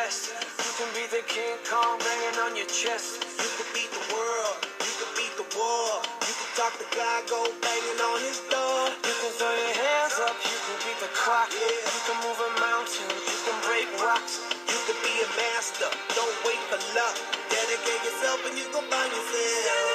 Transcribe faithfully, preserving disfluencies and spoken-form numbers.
best. You can be the King Kong banging on your chest. You can beat the world, you can beat the war. You can talk to God, go banging on his door. You can throw your hands up, you can beat the clock. Yeah. You can move a mountain, you can break rocks. You can be a master, don't wait for luck. Dedicate yourself and you gon' find yourself.